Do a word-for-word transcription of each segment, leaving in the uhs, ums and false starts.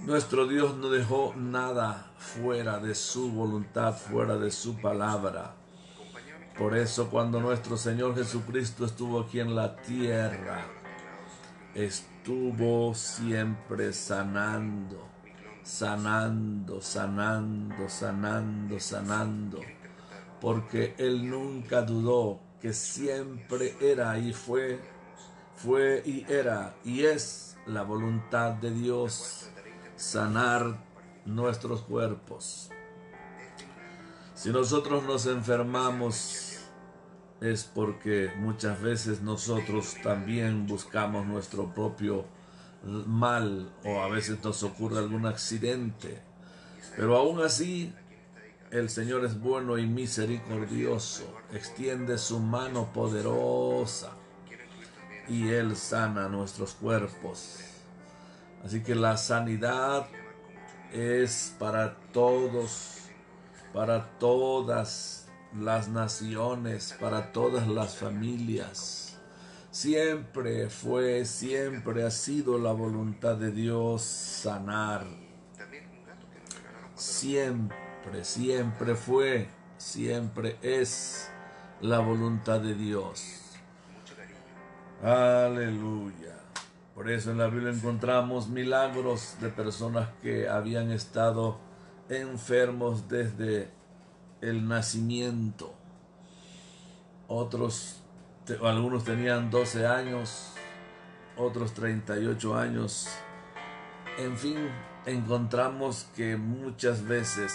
Nuestro Dios no dejó nada fuera de su voluntad, fuera de su palabra. Por eso cuando nuestro Señor Jesucristo estuvo aquí en la tierra, estuvo siempre sanando, sanando, sanando, sanando, sanando, porque Él nunca dudó que siempre era y fue, fue y era y es la voluntad de Dios sanar nuestros cuerpos. Si nosotros nos enfermamos es porque muchas veces nosotros también buscamos nuestro propio mal o a veces nos ocurre algún accidente. Pero aún así, el Señor es bueno y misericordioso, extiende su mano poderosa y Él sana nuestros cuerpos. Así que la sanidad es para todos, para todas las naciones, para todas las familias. Siempre fue, siempre ha sido la voluntad de Dios sanar. Siempre, siempre fue, siempre es la voluntad de Dios. Aleluya. Por eso en la Biblia encontramos milagros de personas que habían estado enfermos desde el nacimiento. Otros, algunos tenían doce años, otros treinta y ocho años. En fin, encontramos que muchas veces,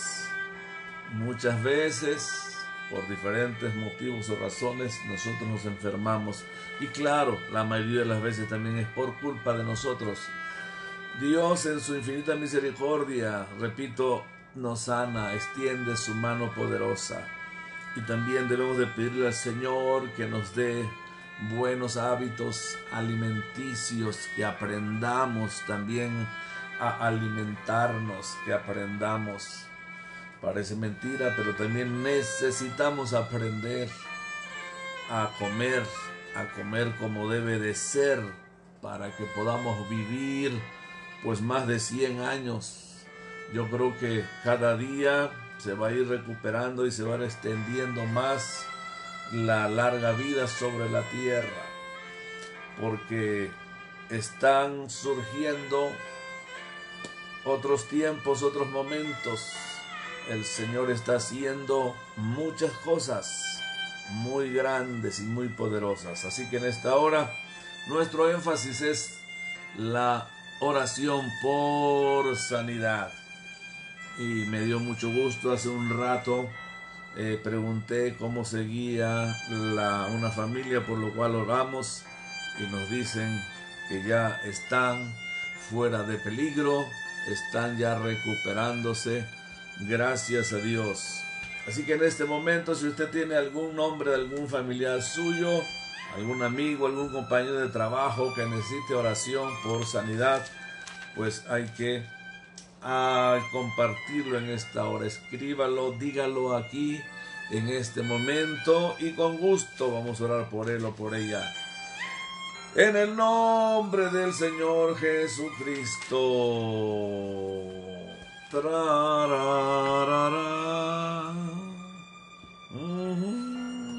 muchas veces, por diferentes motivos o razones, nosotros nos enfermamos. Y claro, la mayoría de las veces también es por culpa de nosotros. Dios en su infinita misericordia, repito, nos sana, extiende su mano poderosa. Y también debemos de pedirle al Señor que nos dé buenos hábitos alimenticios, que aprendamos también a alimentarnos, que aprendamos. Parece mentira, pero también necesitamos aprender a comer, a comer como debe de ser, para que podamos vivir pues más de cien años. Yo creo que cada día se va a ir recuperando y se va extendiendo más la larga vida sobre la tierra, porque están surgiendo otros tiempos, otros momentos. El Señor está haciendo muchas cosas muy grandes y muy poderosas. Así que en esta hora nuestro énfasis es la oración por sanidad. Y me dio mucho gusto, hace un rato eh, pregunté cómo seguía la, una familia por lo cual oramos, y nos dicen que ya están fuera de peligro, están ya recuperándose, gracias a Dios. Así que en este momento, si usted tiene algún nombre de algún familiar suyo, algún amigo, algún compañero de trabajo que necesite oración por sanidad, pues hay que a compartirlo en esta hora. Escríbalo, dígalo aquí en este momento y con gusto vamos a orar por él o por ella. En el nombre del Señor Jesucristo. Tararara. Uh-huh.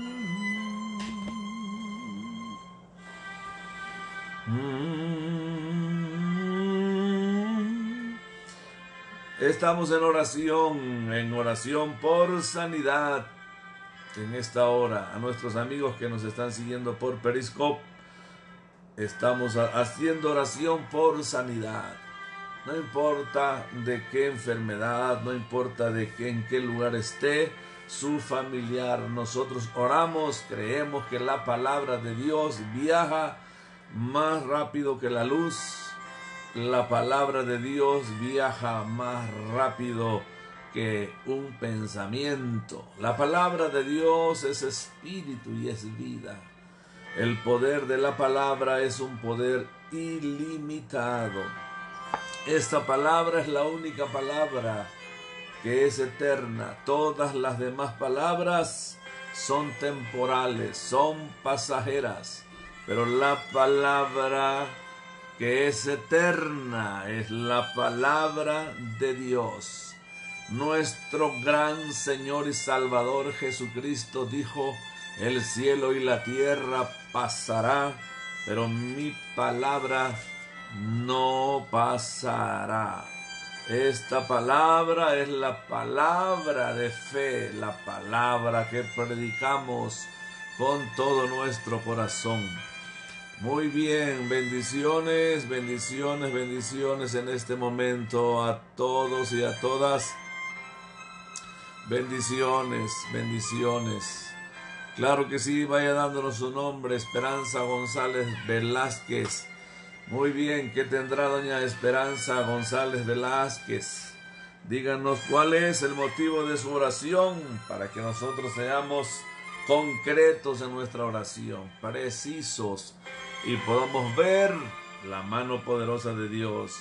Estamos en oración, en oración por sanidad en esta hora. A nuestros amigos que nos están siguiendo por Periscope, estamos haciendo oración por sanidad. No importa de qué enfermedad, no importa de qué, en qué lugar esté su familiar. Nosotros oramos, creemos que la palabra de Dios viaja más rápido que la luz. La palabra de Dios viaja más rápido que un pensamiento. La palabra de Dios es espíritu y es vida. El poder de la palabra es un poder ilimitado. Esta palabra es la única palabra que es eterna. Todas las demás palabras son temporales, son pasajeras. Pero la palabra que es eterna, es la palabra de Dios. Nuestro gran Señor y Salvador Jesucristo dijo: el cielo y la tierra pasará, pero mi palabra no pasará. Esta palabra es la palabra de fe, la palabra que predicamos con todo nuestro corazón. Muy bien, bendiciones, bendiciones, bendiciones en este momento a todos y a todas. Bendiciones, bendiciones. Claro que sí, vaya dándonos su nombre, Esperanza González Velázquez. Muy bien, ¿qué tendrá doña Esperanza González Velázquez? Díganos cuál es el motivo de su oración para que nosotros seamos concretos en nuestra oración, precisos, y podamos ver la mano poderosa de Dios.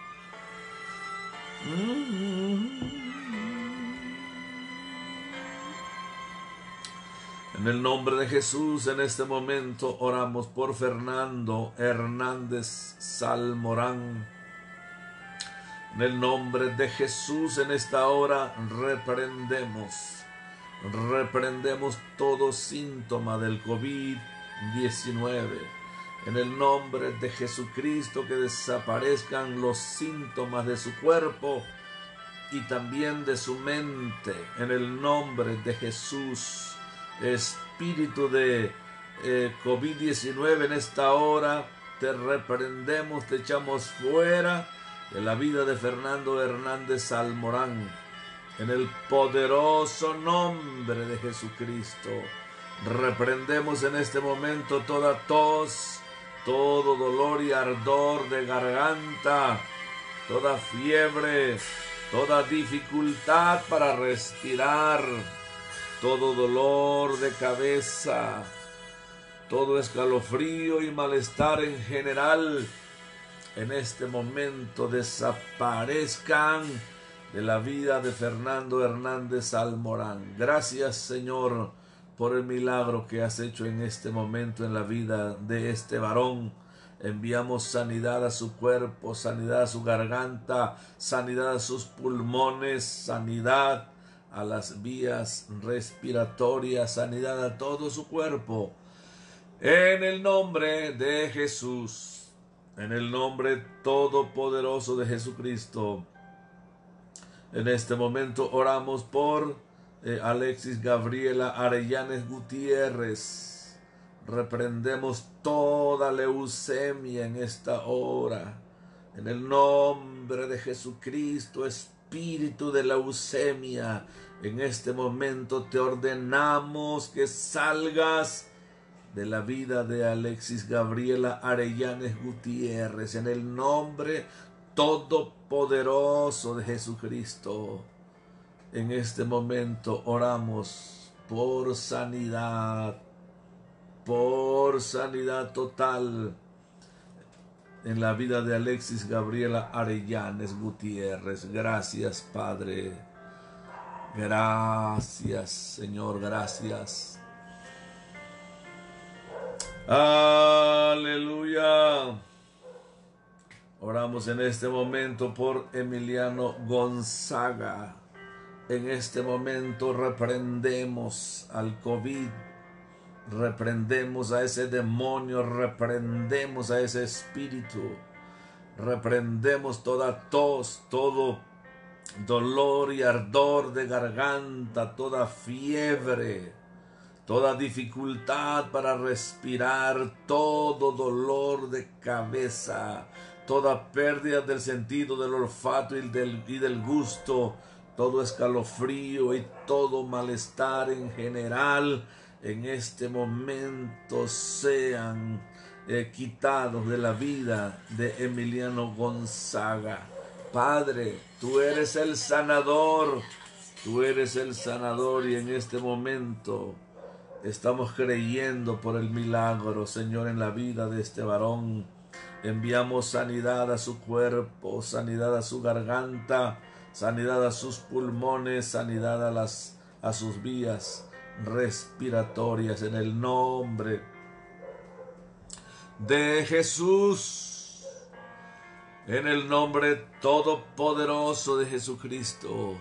En el nombre de Jesús, en este momento oramos por Fernando Hernández Salmorán. En el nombre de Jesús, en esta hora reprendemos, reprendemos todo síntoma del COVID diecinueve. En el nombre de Jesucristo, que desaparezcan los síntomas de su cuerpo y también de su mente. En el nombre de Jesús. Espíritu de eh, COVID diecinueve, en esta hora te reprendemos, te echamos fuera de la vida de Fernando Hernández Salmorán, en el poderoso nombre de Jesucristo. Reprendemos en este momento toda tos, todo dolor y ardor de garganta, toda fiebre, toda dificultad para respirar, todo dolor de cabeza, todo escalofrío y malestar en general, en este momento desaparezcan de la vida de Fernando Hernández Salmorán. Gracias, Señor, por el milagro que has hecho en este momento en la vida de este varón. Enviamos sanidad a su cuerpo, sanidad a su garganta, sanidad a sus pulmones, sanidad a las vías respiratorias, sanidad a todo su cuerpo. En el nombre de Jesús, en el nombre todopoderoso de Jesucristo, en este momento oramos por eh, Alexis Gabriela Arellanes Gutiérrez. Reprendemos toda leucemia en esta hora. En el nombre de Jesucristo, espíritu de leucemia, en este momento te ordenamos que salgas de la vida de Alexis Gabriela Arellanes Gutiérrez, en el nombre todopoderoso de Jesucristo. En este momento oramos por sanidad, por sanidad total en la vida de Alexis Gabriela Arellanes Gutiérrez. Gracias, Padre. Gracias, Señor, gracias. Aleluya. Oramos en este momento por Emiliano Gonzaga. En este momento reprendemos al COVID, reprendemos a ese demonio, reprendemos a ese espíritu, reprendemos toda tos, todo dolor y ardor de garganta, toda fiebre, toda dificultad para respirar, todo dolor de cabeza, toda pérdida del sentido del olfato y del, y del gusto, todo escalofrío y todo malestar en general, en este momento sean eh, quitados de la vida de Emiliano Gonzaga. Padre, tú eres el sanador, tú eres el sanador, y en este momento estamos creyendo por el milagro, Señor, en la vida de este varón. Enviamos sanidad a su cuerpo, sanidad a su garganta, sanidad a sus pulmones, sanidad a, las, a sus vías respiratorias, en el nombre de Jesús. En el nombre todopoderoso de Jesucristo.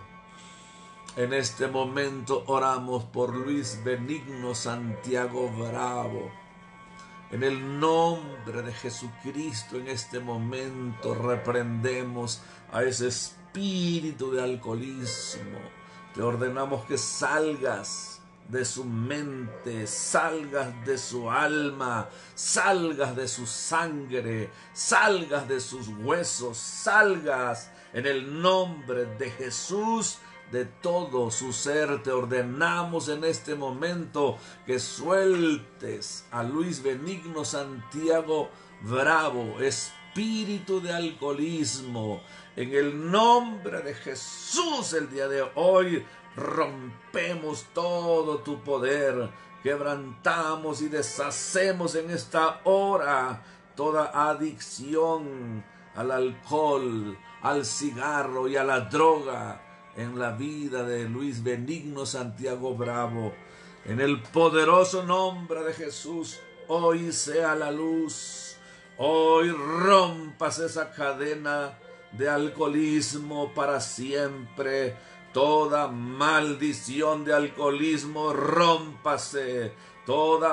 En este momento oramos por Luis Benigno Santiago Bravo. En el nombre de Jesucristo, en este momento reprendemos a ese espíritu de alcoholismo. Te ordenamos que salgas de su mente, salgas de su alma, salgas de su sangre, salgas de sus huesos, salgas en el nombre de Jesús. De todo su ser te ordenamos en este momento que sueltes a Luis Benigno Santiago Bravo, espíritu de alcoholismo. En el nombre de Jesús el día de hoy rompemos todo tu poder, quebrantamos y deshacemos en esta hora toda adicción al alcohol, al cigarro y a la droga en la vida de Luis Benigno Santiago Bravo. En el poderoso nombre de Jesús, hoy sea la luz. Hoy rompas esa cadena de alcoholismo para siempre. Toda maldición de alcoholismo, rómpase. Toda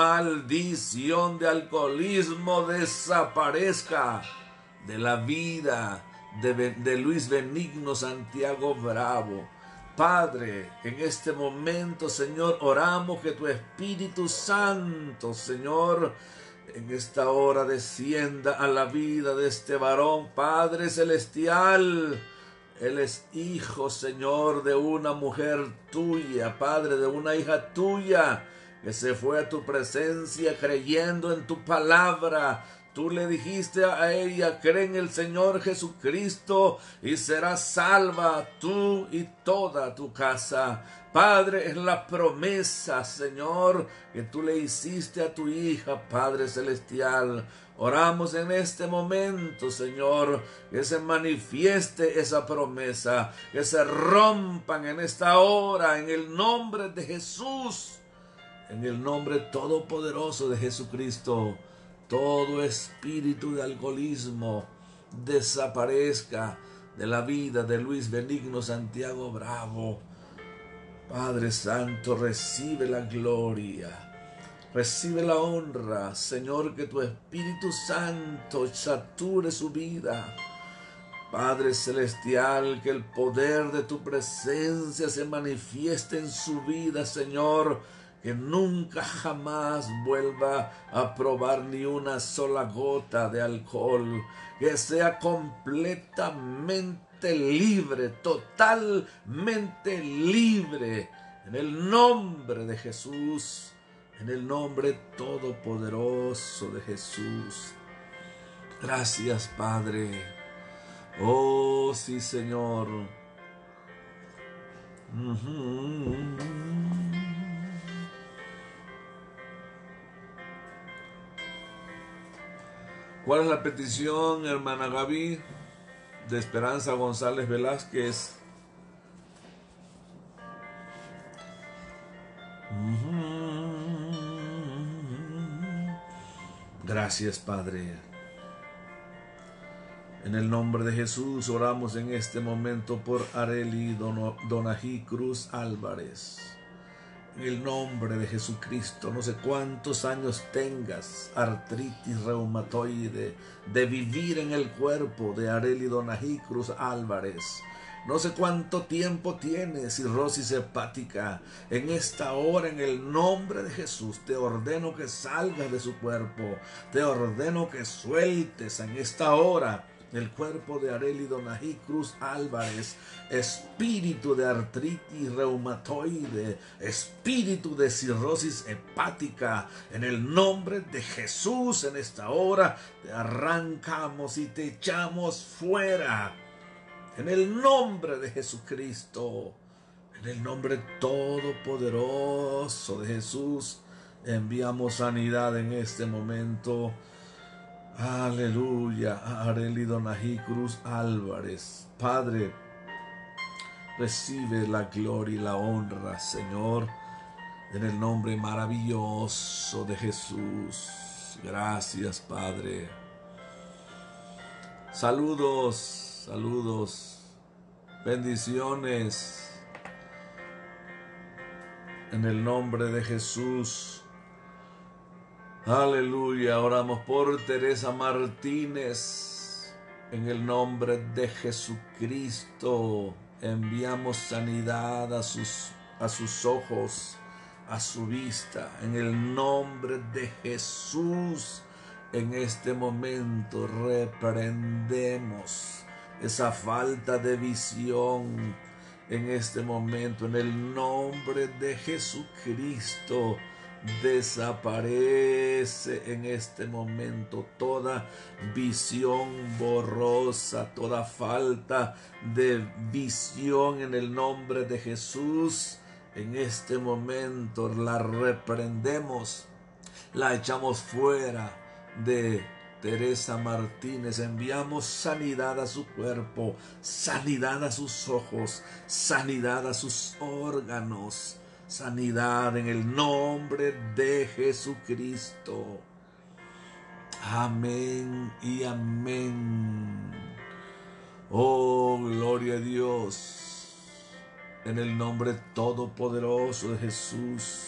maldición de alcoholismo desaparezca de la vida De, de Luis Benigno Santiago Bravo. Padre, en este momento, Señor, oramos que tu Espíritu Santo, Señor, en esta hora descienda a la vida de este varón. Padre celestial, él es hijo, Señor, de una mujer tuya, Padre, de una hija tuya, que se fue a tu presencia creyendo en tu palabra. Tú le dijiste a ella, cree en el Señor Jesucristo y serás salva tú y toda tu casa. Padre, es la promesa, Señor, que tú le hiciste a tu hija, Padre Celestial. Oramos en este momento, Señor, que se manifieste esa promesa, que se rompan en esta hora, en el nombre de Jesús, en el nombre todopoderoso de Jesucristo. Todo espíritu de alcoholismo desaparezca de la vida de Luis Benigno Santiago Bravo. Padre Santo, recibe la gloria, recibe la honra, Señor, que tu Espíritu Santo sature su vida. Padre Celestial, que el poder de tu presencia se manifieste en su vida, Señor, que nunca jamás vuelva a probar ni una sola gota de alcohol, que sea completamente libre, totalmente libre, en el nombre de Jesús, en el nombre todopoderoso de Jesús. Gracias, Padre. Oh, sí, Señor. Uh-huh. ¿Cuál es la petición, hermana Gaby, de Esperanza González Velázquez? Gracias, Padre. En el nombre de Jesús oramos en este momento por Arely Donají Cruz Álvarez. En el nombre de Jesucristo, no sé cuántos años tengas, artritis reumatoide, de vivir en el cuerpo de Arely Donají Cruz Álvarez. No sé cuánto tiempo tienes cirrosis hepática. En esta hora, en el nombre de Jesús, te ordeno que salgas de su cuerpo. Te ordeno que sueltes en esta hora el cuerpo de Arely Donají Cruz Álvarez, espíritu de artritis reumatoide, espíritu de cirrosis hepática, en el nombre de Jesús, en esta hora te arrancamos y te echamos fuera, en el nombre de Jesucristo, en el nombre todopoderoso de Jesús, enviamos sanidad en este momento. Aleluya, Arely Donají Cruz Álvarez. Padre, recibe la gloria y la honra, Señor, en el nombre maravilloso de Jesús. Gracias, Padre. Saludos, saludos, bendiciones en el nombre de Jesús. Aleluya, oramos por Teresa Martínez. En el nombre de Jesucristo enviamos sanidad a sus, a sus ojos, a su vista. En el nombre de Jesús, en este momento reprendemos esa falta de visión. En este momento, en el nombre de Jesucristo, desaparece en este momento toda visión borrosa, toda falta de visión en el nombre de Jesús. En este momento la reprendemos, la echamos fuera de Teresa Martínez. Enviamos sanidad a su cuerpo, sanidad a sus ojos, sanidad a sus órganos, sanidad en el nombre de Jesucristo. Amén y amén. Oh, gloria a Dios. En el nombre todopoderoso de Jesús.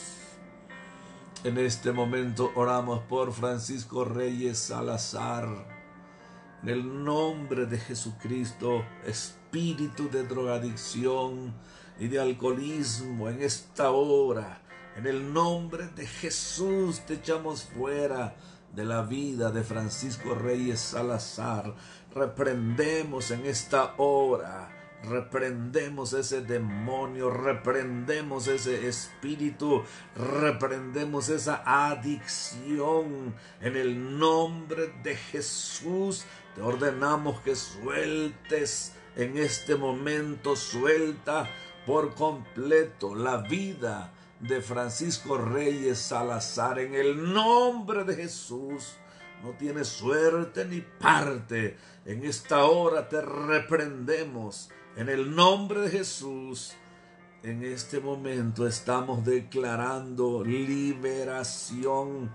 En este momento oramos por Francisco Reyes Salazar. En el nombre de Jesucristo, espíritu de drogadicción y de alcoholismo en esta hora, en el nombre de Jesús te echamos fuera de la vida de Francisco Reyes Salazar. Reprendemos en esta hora, reprendemos ese demonio, reprendemos ese espíritu, reprendemos esa adicción. En el nombre de Jesús te ordenamos que sueltes en este momento, suelta por completo la vida de Francisco Reyes Salazar. En el nombre de Jesús, no tiene suerte ni parte. En esta hora te reprendemos. En el nombre de Jesús, en este momento estamos declarando liberación,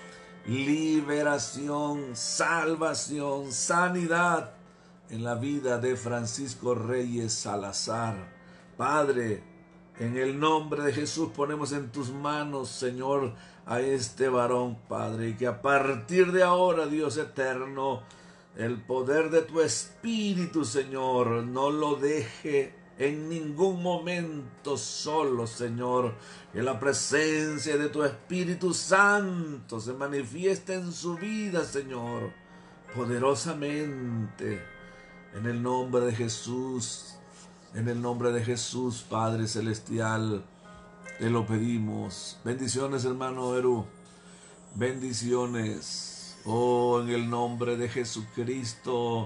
liberación, salvación, sanidad en la vida de Francisco Reyes Salazar. Padre, en el nombre de Jesús ponemos en tus manos, Señor, a este varón, Padre, y que a partir de ahora, Dios eterno, el poder de tu Espíritu, Señor, no lo deje en ningún momento solo, Señor. Que la presencia de tu Espíritu Santo se manifieste en su vida, Señor, poderosamente. En el nombre de Jesús, en el nombre de Jesús, Padre Celestial, te lo pedimos. Bendiciones, hermano Eru. Bendiciones. Oh, en el nombre de Jesucristo,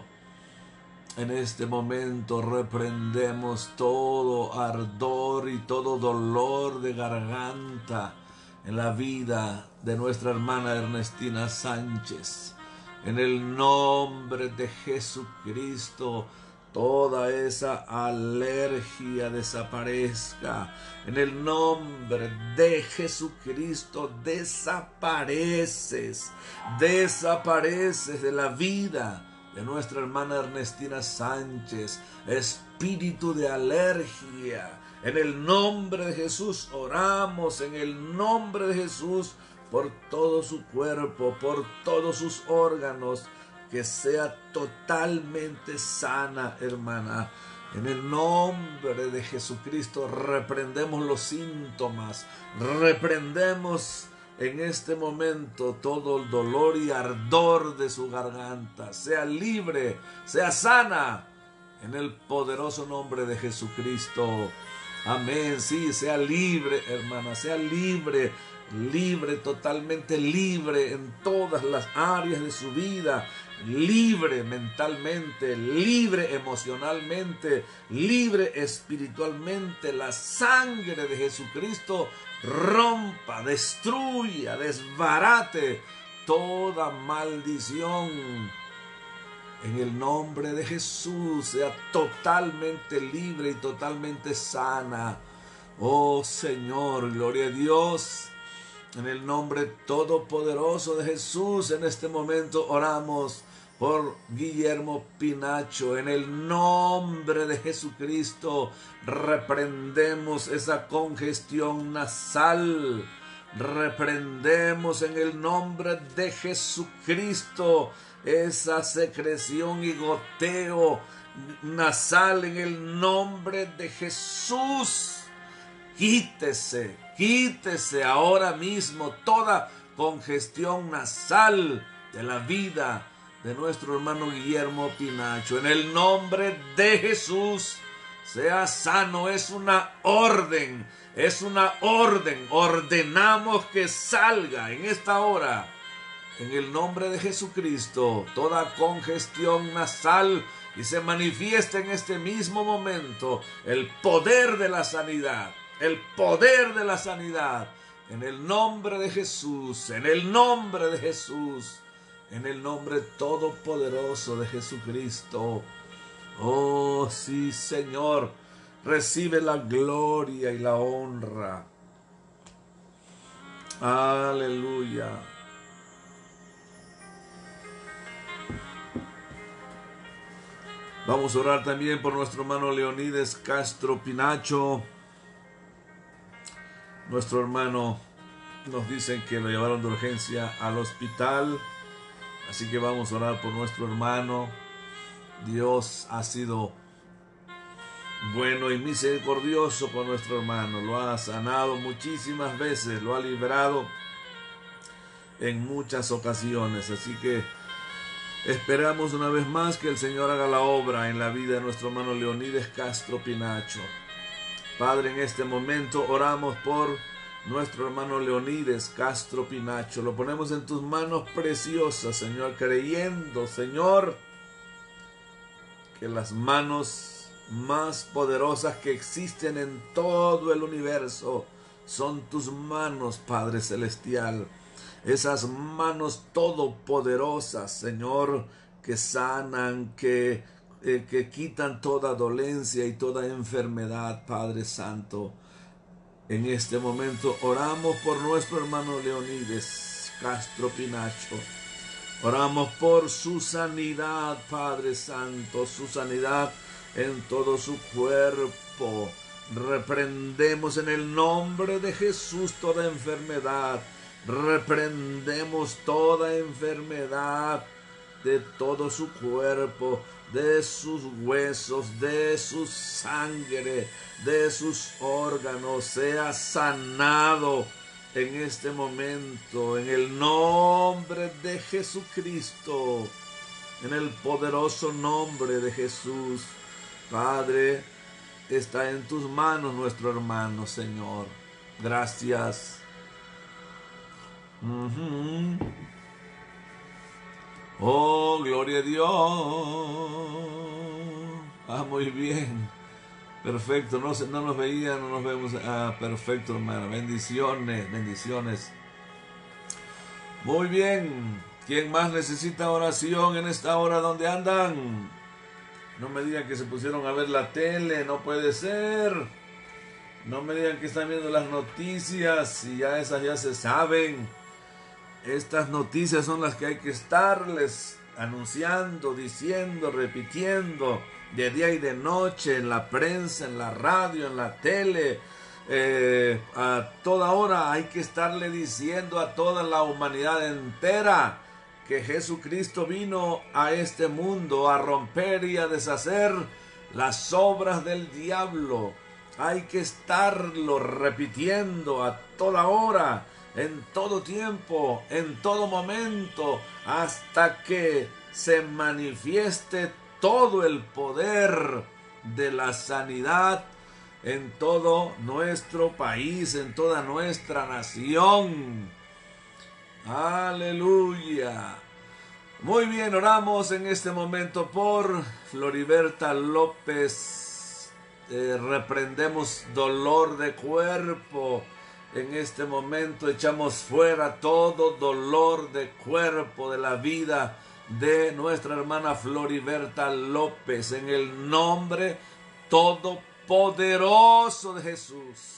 en este momento reprendemos todo ardor y todo dolor de garganta en la vida de nuestra hermana Ernestina Sánchez. En el nombre de Jesucristo, toda esa alergia desaparezca. En el nombre de Jesucristo, desapareces, desapareces de la vida de nuestra hermana Ernestina Sánchez. Espíritu de alergia, en el nombre de Jesús oramos, en el nombre de Jesús, por todo su cuerpo, por todos sus órganos, que sea totalmente sana, hermana. En el nombre de Jesucristo reprendemos los síntomas, reprendemos en este momento todo el dolor y ardor de su garganta. Sea libre, sea sana, en el poderoso nombre de Jesucristo. Amén. Sí, sea libre, hermana, sea libre, libre, totalmente libre en todas las áreas de su vida. Libre mentalmente, libre emocionalmente, libre espiritualmente. La sangre de Jesucristo rompa, destruya, desbarate toda maldición. En el nombre de Jesús, sea totalmente libre y totalmente sana. Oh Señor, gloria a Dios. En el nombre todopoderoso de Jesús, en este momento oramos por Guillermo Pinacho. En el nombre de Jesucristo reprendemos esa congestión nasal. Reprendemos en el nombre de Jesucristo esa secreción y goteo nasal en el nombre de Jesús. Quítese, quítese ahora mismo toda congestión nasal de la vida de nuestro hermano Guillermo Pinacho. En el nombre de Jesús, sea sano. Es una orden, es una orden. Ordenamos que salga en esta hora, en el nombre de Jesucristo, toda congestión nasal, y se manifiesta en este mismo momento el poder de la sanidad. El poder de la sanidad, en el nombre de Jesús, en el nombre de Jesús, en el nombre todopoderoso de Jesucristo. Oh, sí, Señor, recibe la gloria y la honra. Aleluya. Vamos a orar también por nuestro hermano Leonides Castro Pinacho. Nuestro hermano, nos dicen que lo llevaron de urgencia al hospital, así que vamos a orar por nuestro hermano. Dios ha sido bueno y misericordioso con nuestro hermano, lo ha sanado muchísimas veces, lo ha librado en muchas ocasiones, así que esperamos una vez más que el Señor haga la obra en la vida de nuestro hermano Leonides Castro Pinacho. Padre, en este momento oramos por nuestro hermano Leonides Castro Pinacho. Lo ponemos en tus manos preciosas, Señor, creyendo, Señor, que las manos más poderosas que existen en todo el universo son tus manos, Padre Celestial. Esas manos todopoderosas, Señor, que sanan, que Eh, que quitan toda dolencia y toda enfermedad, Padre Santo. En este momento oramos por nuestro hermano Leonides Castro Pinacho. Oramos por su sanidad, Padre Santo, su sanidad en todo su cuerpo. Reprendemos en el nombre de Jesús toda enfermedad. Reprendemos toda enfermedad de todo su cuerpo, de sus huesos, de su sangre, de sus órganos. Sea sanado en este momento, en el nombre de Jesucristo, en el poderoso nombre de Jesús. Padre, está en tus manos nuestro hermano, Señor. Gracias. Uh-huh. Oh, gloria a Dios. Ah, muy bien. Perfecto. No, no nos veía, no nos vemos. Ah, perfecto, hermano. Bendiciones, bendiciones. Muy bien. ¿Quién más necesita oración en esta hora? ¿Dónde andan? No me digan que se pusieron a ver la tele. No puede ser. No me digan que están viendo las noticias y ya esas ya se saben. Estas noticias son las que hay que estarles anunciando, diciendo, repitiendo de día y de noche, en la prensa, en la radio, en la tele. Eh, a toda hora hay que estarle diciendo a toda la humanidad entera que Jesucristo vino a este mundo a romper y a deshacer las obras del diablo. Hay que estarlo repitiendo a toda hora, en todo tiempo, en todo momento, hasta que se manifieste todo el poder de la sanidad en todo nuestro país, en toda nuestra nación. Aleluya. Muy bien, oramos en este momento por Floriberta López. Eh, reprendemos dolor de cuerpo. En este momento echamos fuera todo dolor de cuerpo de la vida de nuestra hermana Floriberta López, en el nombre todopoderoso de Jesús.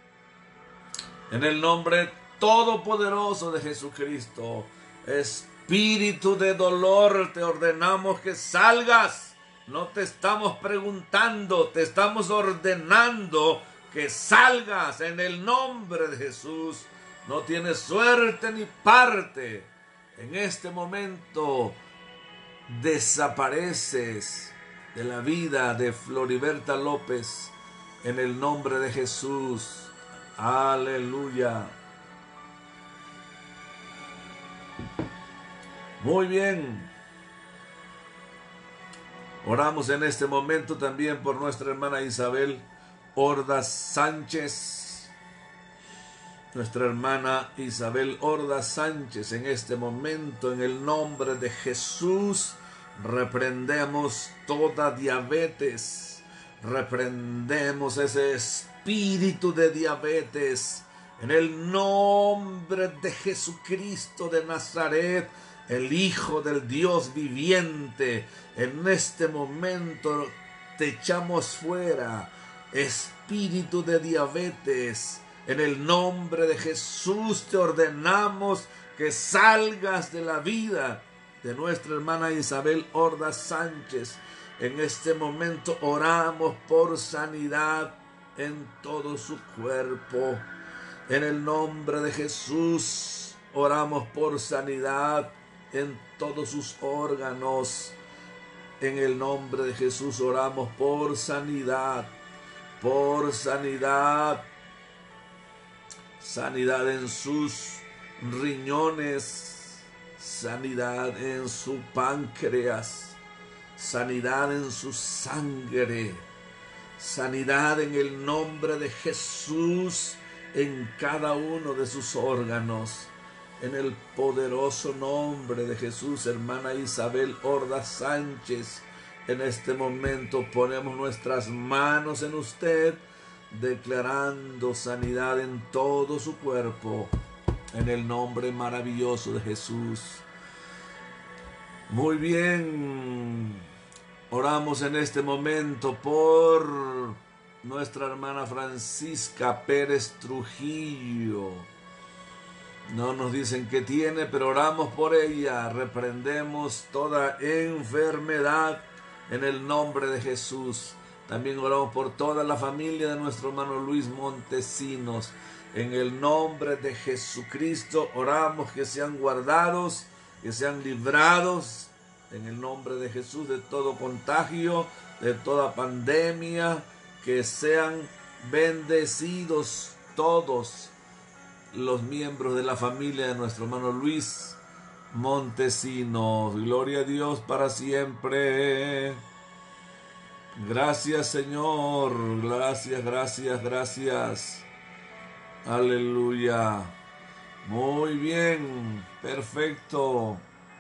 En el nombre todopoderoso de Jesucristo. Espíritu espíritu de dolor, te ordenamos que salgas. No te estamos preguntando, te estamos ordenando que salgas en el nombre de Jesús. No tienes suerte ni parte. En este momento desapareces de la vida de Floriberta López en el nombre de Jesús. Aleluya. Muy bien. Oramos en este momento también por nuestra hermana Isabel Ordaz Sánchez. Nuestra hermana Isabel Ordaz Sánchez, en este momento, en el nombre de Jesús, reprendemos toda diabetes. Reprendemos ese espíritu de diabetes. En el nombre de Jesucristo de Nazaret, el Hijo del Dios viviente, en este momento te echamos fuera, espíritu de diabetes. En el nombre de Jesús te ordenamos que salgas de la vida de nuestra hermana Isabel Ordaz Sánchez. En este momento oramos por sanidad en todo su cuerpo. En el nombre de Jesús oramos por sanidad en todos sus órganos. En el nombre de Jesús oramos por sanidad, por sanidad, sanidad en sus riñones, sanidad en su páncreas, sanidad en su sangre, sanidad en el nombre de Jesús en cada uno de sus órganos. En el poderoso nombre de Jesús, hermana Isabel Ordaz Sánchez, en este momento ponemos nuestras manos en usted, declarando sanidad en todo su cuerpo, en el nombre maravilloso de Jesús. Muy bien, oramos en este momento por nuestra hermana Francisca Pérez Trujillo. No nos dicen qué tiene, pero oramos por ella. Reprendemos toda enfermedad en el nombre de Jesús. También oramos por toda la familia de nuestro hermano Luis Montesinos. En el nombre de Jesucristo oramos que sean guardados, que sean librados en el nombre de Jesús de todo contagio, de toda pandemia, que sean bendecidos todos los miembros de la familia de nuestro hermano Luis Montesinos. Gloria a Dios para siempre. Gracias, Señor. Gracias, gracias, gracias. Aleluya. Muy bien. Perfecto.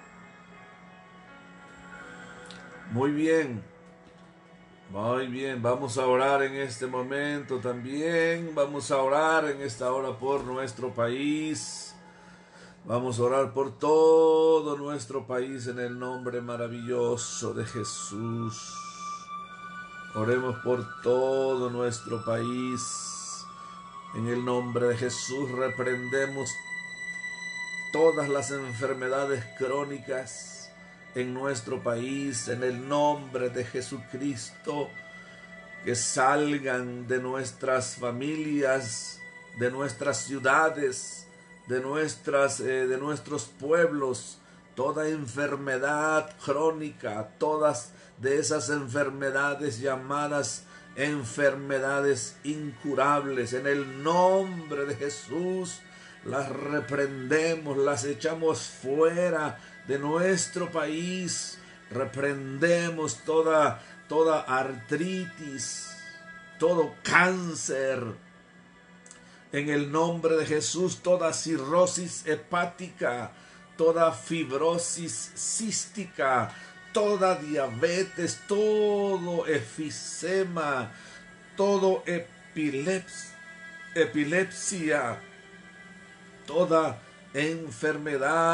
Muy bien. Muy bien, vamos a orar en este momento también. Vamos a orar en esta hora por nuestro país. Vamos a orar por todo nuestro país en el nombre maravilloso de Jesús. Oremos por todo nuestro país. En el nombre de Jesús reprendemos todas las enfermedades crónicas en nuestro país, en el nombre de Jesucristo, que salgan de nuestras familias, de nuestras ciudades, de, nuestras, eh, de nuestros pueblos, toda enfermedad crónica, todas de esas enfermedades llamadas enfermedades incurables, en el nombre de Jesús, las reprendemos, las echamos fuera de nuestro país. Reprendemos toda, toda artritis, todo cáncer. En el nombre de Jesús, toda cirrosis hepática, toda fibrosis cística, toda diabetes, todo efisema, todo epileps, epilepsia, toda enfermedad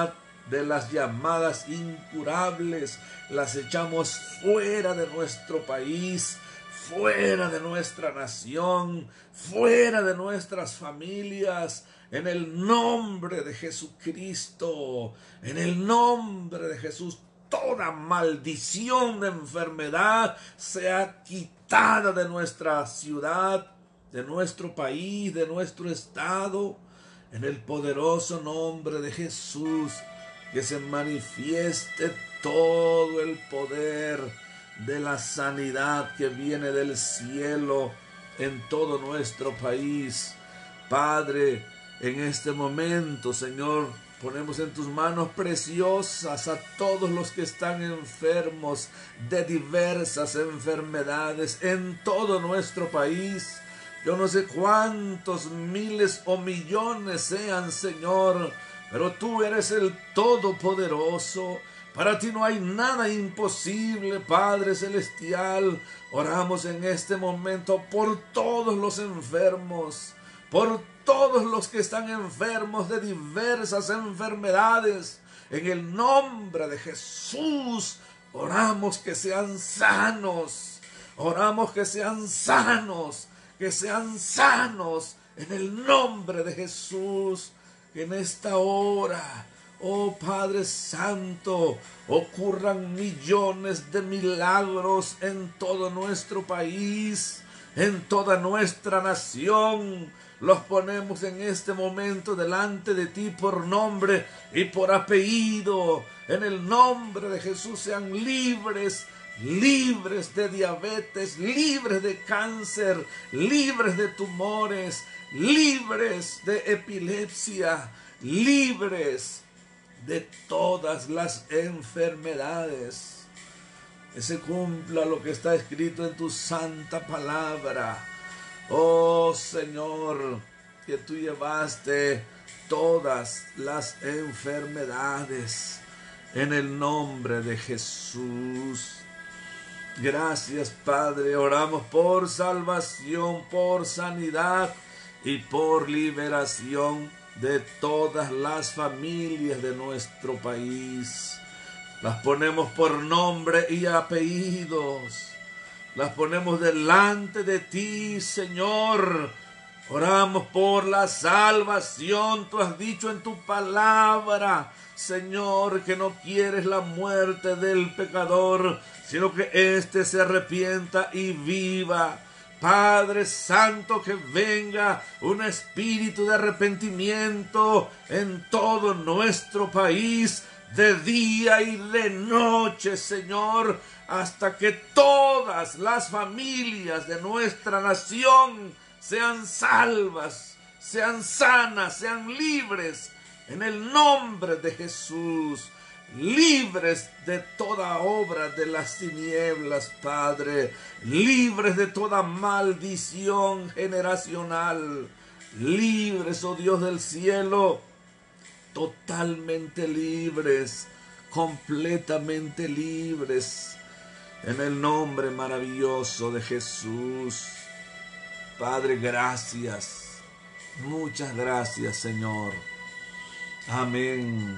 de las llamadas incurables, las echamos fuera de nuestro país, fuera de nuestra nación, fuera de nuestras familias, en el nombre de Jesucristo, en el nombre de Jesús. Toda maldición de enfermedad sea quitada de nuestra ciudad, de nuestro país, de nuestro estado, en el poderoso nombre de Jesús. Que se manifieste todo el poder de la sanidad que viene del cielo en todo nuestro país. Padre, en este momento, Señor, ponemos en tus manos preciosas a todos los que están enfermos de diversas enfermedades en todo nuestro país. Yo no sé cuántos miles o millones sean, Señor, pero tú eres el Todopoderoso. Para ti no hay nada imposible, Padre Celestial. Oramos en este momento por todos los enfermos, por todos los que están enfermos de diversas enfermedades. En el nombre de Jesús, oramos que sean sanos. Oramos que sean sanos, que sean sanos en el nombre de Jesús. Que en esta hora, oh Padre Santo, ocurran millones de milagros en todo nuestro país, en toda nuestra nación. Los ponemos en este momento delante de ti por nombre y por apellido. En el nombre de Jesús sean libres, libres de diabetes, libres de cáncer, libres de tumores, libres de epilepsia, libres de todas las enfermedades. Que se cumpla lo que está escrito en tu santa palabra. Oh Señor, que tú llevaste todas las enfermedades en el nombre de Jesús. Gracias, Padre. Oramos por salvación, por sanidad y por liberación de todas las familias de nuestro país. Las ponemos por nombre y apellidos. Las ponemos delante de ti, Señor. Oramos por la salvación. Tú has dicho en tu palabra, Señor, que no quieres la muerte del pecador, sino que éste se arrepienta y viva. Padre Santo, que venga un espíritu de arrepentimiento en todo nuestro país, de día y de noche, Señor, hasta que todas las familias de nuestra nación sean salvas, sean sanas, sean libres, en el nombre de Jesús. Libres de toda obra de las tinieblas, Padre, libres de toda maldición generacional, libres, oh Dios del cielo, totalmente libres, completamente libres, en el nombre maravilloso de Jesús. Padre, gracias, muchas gracias, Señor. Amén.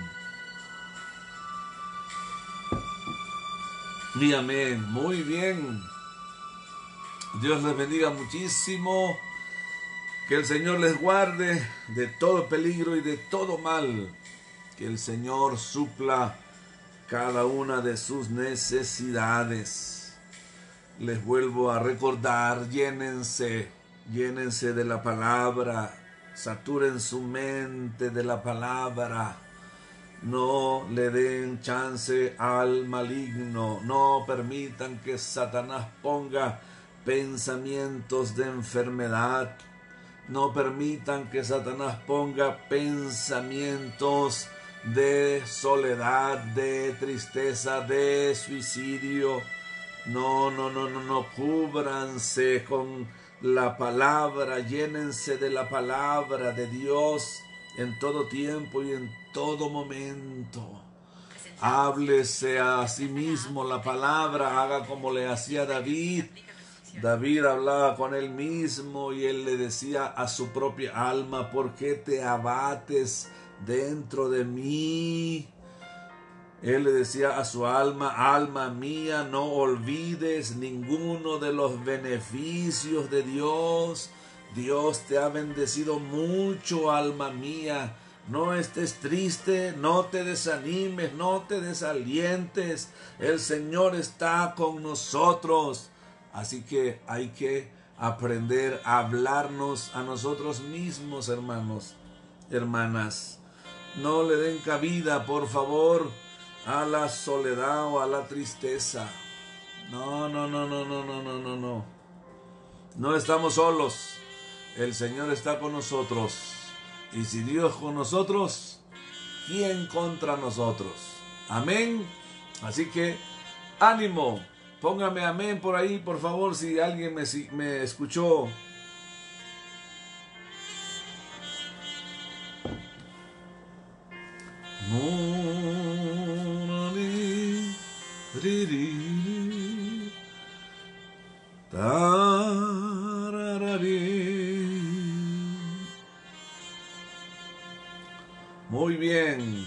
Y amén. Muy bien. Dios les bendiga muchísimo. Que el Señor les guarde de todo peligro y de todo mal. Que el Señor supla cada una de sus necesidades. Les vuelvo a recordar, llénense, llénense de la palabra. Saturen su mente de la palabra. No le den chance al maligno. No permitan que Satanás ponga pensamientos de enfermedad. No permitan que Satanás ponga pensamientos de soledad, de tristeza, de suicidio. No, no, no, no, no. Cúbranse con la palabra. Llénense de la palabra de Dios en todo tiempo y en todo momento. Háblese a sí mismo la palabra, haga como le hacía David. David hablaba con él mismo y él le decía a su propia alma: ¿por qué te abates dentro de mí? Él le decía a su alma: alma mía, no olvides ninguno de los beneficios de Dios. Dios te ha bendecido mucho, alma mía. No estés triste, no te desanimes, no te desalientes. El Señor está con nosotros. Así que hay que aprender a hablarnos a nosotros mismos, hermanos, hermanas. No le den cabida, por favor, a la soledad o a la tristeza. No, no, no, no, no, no, no, no, no. No estamos solos. El Señor está con nosotros. Y si Dios con nosotros, ¿quién contra nosotros? Amén. Así que, ánimo. Póngame amén por ahí, por favor, si alguien me, si, me escuchó. Muy bien.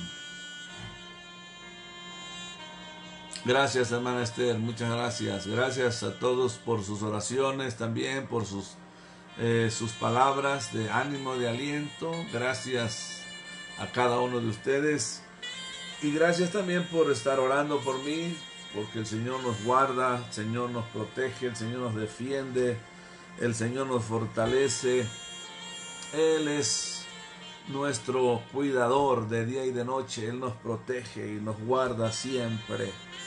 Gracias, hermana Esther, muchas gracias. Gracias a todos por sus oraciones, también por sus, eh, sus palabras de ánimo, de aliento. Gracias a cada uno de ustedes. Y gracias también por estar orando por mí, porque el Señor nos guarda, el Señor nos protege, el Señor nos defiende, el Señor nos fortalece. Él es nuestro cuidador de día y de noche. Él nos protege y nos guarda siempre.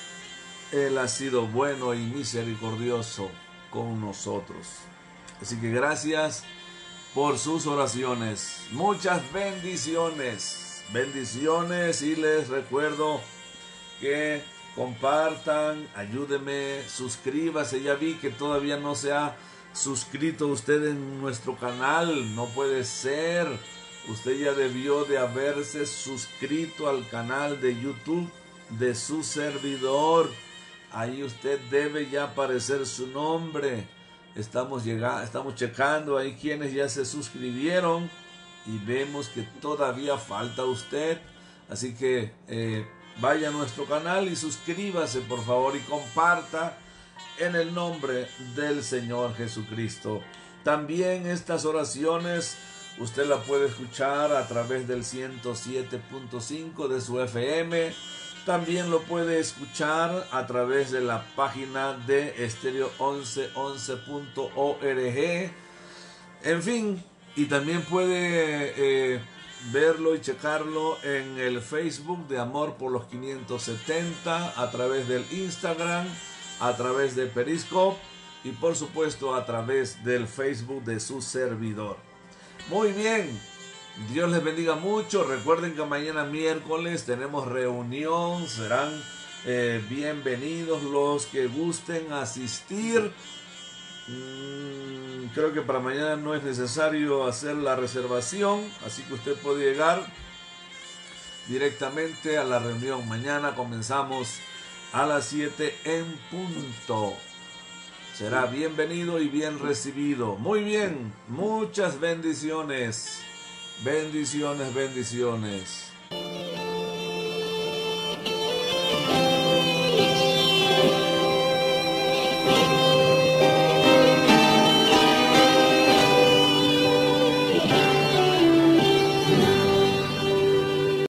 Él ha sido bueno y misericordioso con nosotros. Así que gracias por sus oraciones. Muchas bendiciones. Bendiciones, y les recuerdo que compartan, ayúdenme, suscríbase. Ya vi que todavía no se ha suscrito usted en nuestro canal. No puede ser. Usted ya debió de haberse suscrito al canal de YouTube de su servidor. Ahí usted debe ya aparecer su nombre. Estamos llegando, estamos checando ahí quienes ya se suscribieron y vemos que todavía falta usted. Así que eh, vaya a nuestro canal y suscríbase, por favor, y comparta en el nombre del Señor Jesucristo. También estas oraciones usted la puede escuchar a través del ciento siete punto cinco de su F M. También lo puede escuchar a través de la página de estéreo once once punto org. En fin, y también puede eh, verlo y checarlo en el Facebook de Amor por los quinientos setenta, a través del Instagram, a través de Periscope y por supuesto a través del Facebook de su servidor. Muy bien. Dios les bendiga mucho. Recuerden que mañana miércoles tenemos reunión. Serán eh, bienvenidos los que gusten asistir. Mm, creo que para mañana no es necesario hacer la reservación, así que usted puede llegar directamente a la reunión. Mañana comenzamos a las siete en punto. Será bienvenido y bien recibido. Muy bien, muchas bendiciones. Bendiciones, bendiciones.